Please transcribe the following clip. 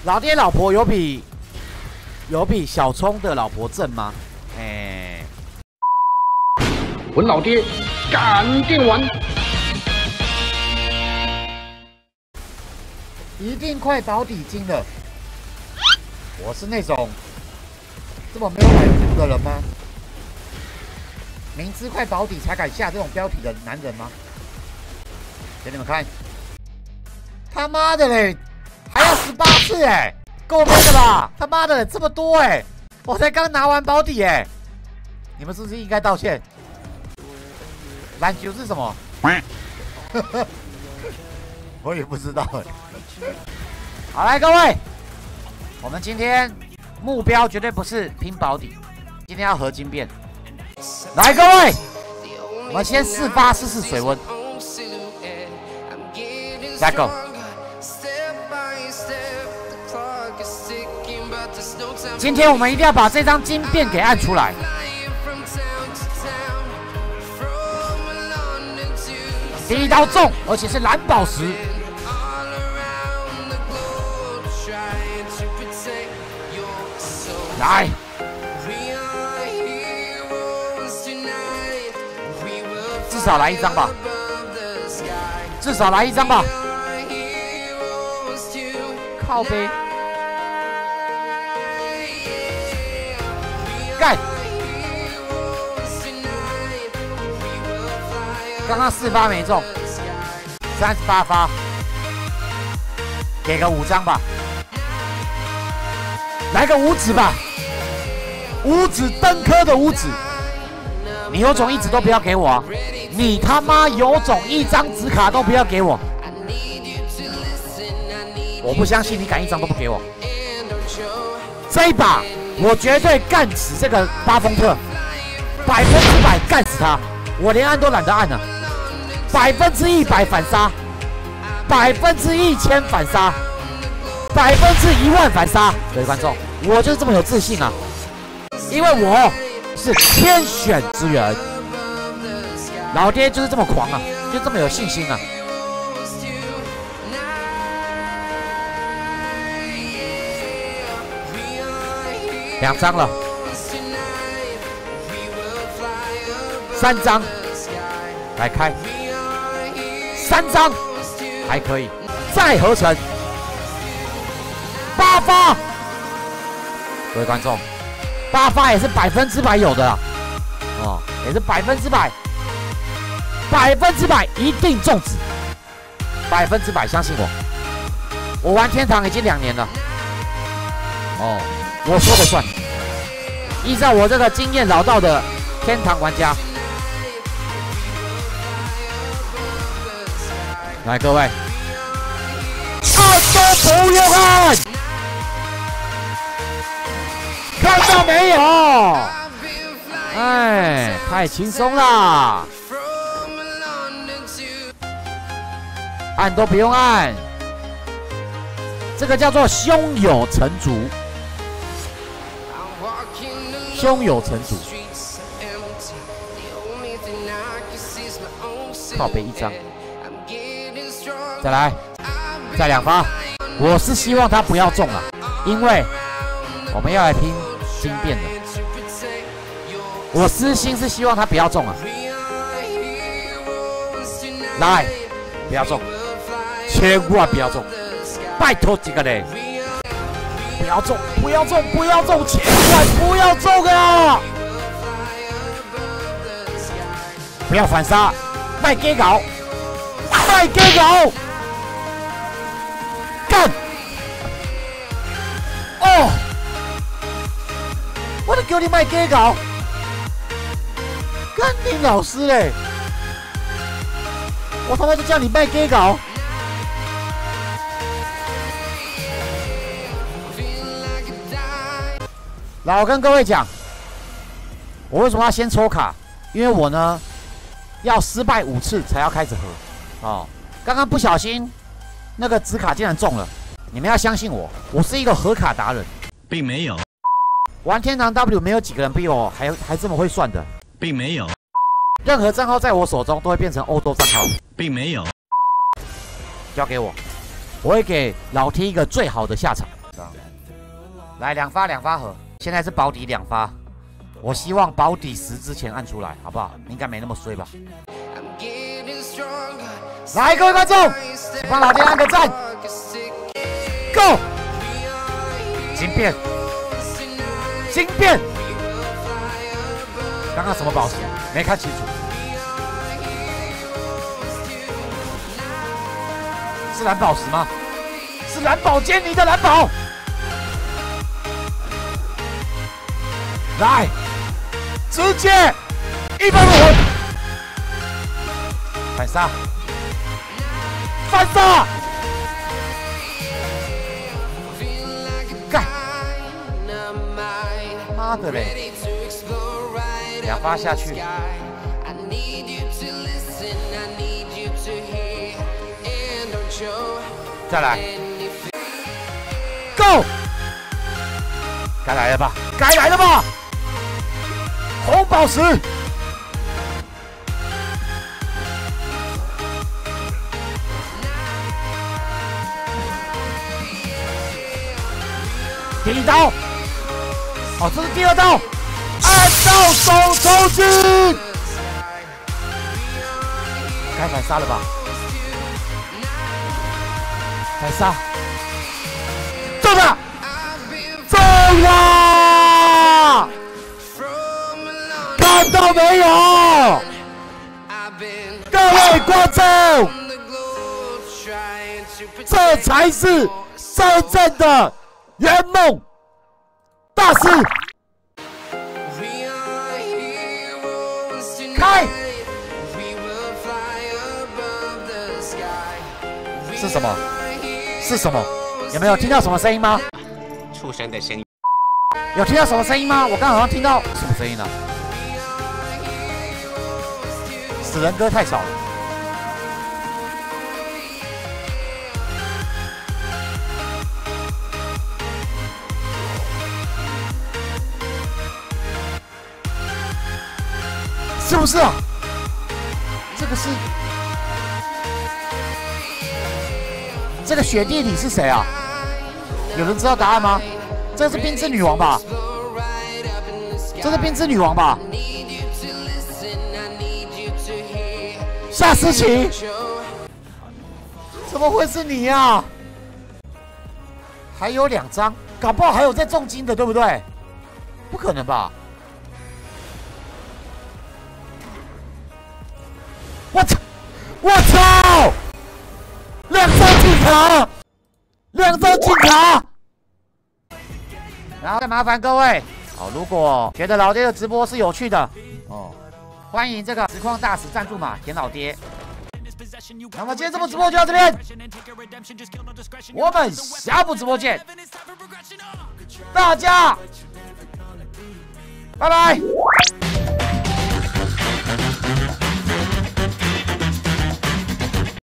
老爹老婆有比小聪的老婆正吗？ 我老爹干电玩， 一定快保底金了。我是那种这么没有买服的人吗？明知快保底才敢下这种标题的男人吗？给你们看，他妈的嘞，还要18次哎，够多的吧？他妈的这么多哎，我才刚拿完保底哎，你们是不是应该道歉？篮球是什么？我也不知道哎。好来各位，我们今天目标绝对不是拼保底，今天要合金变。来各位，我们先试发试试水温。来 go。今天我们一定要把这张金变给按出来。第一刀中，而且是蓝宝石。来，至少来一张吧，至少来一张吧。靠背，干！刚刚4发没中，38发，给个5张吧，来个5指吧，5指登科的5指，你有种1指都不要给我啊！你他妈有种1张纸卡都不要给我！我不相信你敢1张都不给我！这一把我绝对干死这个巴丰特，100%干死他！我连按都懒得按了，100%反杀，1000%反杀，10000%反杀！各位观众，我就是这么有自信啊！因为我是天选之人，老爹就是这么狂啊，就这么有信心啊！2张了，3张，来开，3张，还可以，再合成8发，各位观众，8发也是100%有的啦，哦，也是100%一定中指，100%相信我，我玩天堂已经2年了，哦。我说了算，依照我这个经验老道的天堂玩家，来各位，按都不用按，看到没有？哎，太轻松啦，按都不用按，这个叫做胸有成竹。胸有成竹，靠背1张，再来，再2发。我是希望他不要中啊，因为我们要来拼金变的。我私心是希望他不要中啊，来，不要中，千万不要中，拜托几个嘞！不要中，不要中，不要中，千万不要中啊！不要反杀，卖给搞，卖给搞，干！哦，我都叫你卖给搞，干你老师嘞！我他妈就叫你卖给搞！来，我跟各位讲，我为什么要先抽卡？因为我呢要失败5次才要开始合。哦，刚刚不小心那个纸卡竟然中了，你们要相信我，我是一个合卡达人， 并没有。 玩天堂 W 没有几个人比我还这么会算的， 并没有。 任何账号在我手中都会变成欧洲账号， 并没有。 交给我，我会给老 T 一个最好的下场。 来2发2发盒，现在是保底2发，我希望保底10之前按出来，好不好？应该没那么衰吧？来，各位观众，帮老爹按个赞 ，Go！ 金变，金变，刚刚什么宝石？没看清楚，是蓝宝石吗？是蓝宝坚尼的蓝宝。 来，直接150魂，反杀，反杀，干！妈的嘞！2发下去，再来 ，Go！ 该来了吧？该来了吧？ 红宝石，第1刀，哦，这是第2刀，按到手抽筋，该反杀了吧？反杀，中了，中了！ 看到没有，各位观众，这才是真正的圆梦大师。开，是什么？是什么？有没有听到什么声音吗？ 畜生的声音。 有听到什么声音吗？我刚好像听到什么声音呢？ 死人歌太少了，是不是啊？这个雪地里是谁啊？有人知道答案吗？这是冰之女王吧？这是冰之女王吧？ 夏思琪，怎么会是你呀、啊？还有2张，搞不好还有在重金的，对不对？不可能吧！我操！我操！2张金卡，2张金卡。然后再麻烦各位，好，如果觉得老爹的直播是有趣的，哦。 欢迎这个实况大使赞助码田老爹。那么今天这部直播就到这边，我们下部直播见，大家拜拜。